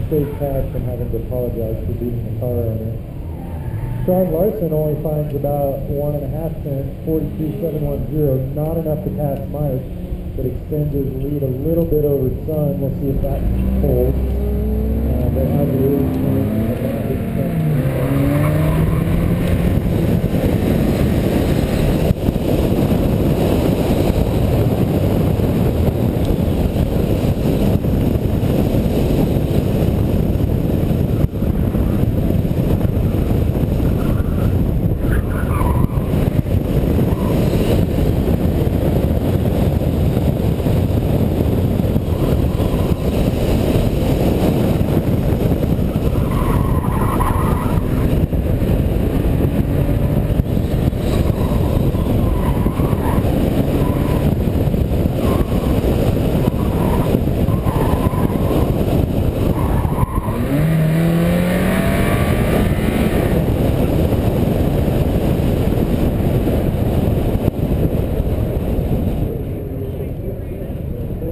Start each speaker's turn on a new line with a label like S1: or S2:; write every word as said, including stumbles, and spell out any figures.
S1: state tax and having to apologize for beating the car owner. Sean Larson only finds about one and a half cents, forty-two seven one zero, not enough to pass Mike, but extends his lead a little bit over Sun. We'll see if that holds. Uh, but as it is,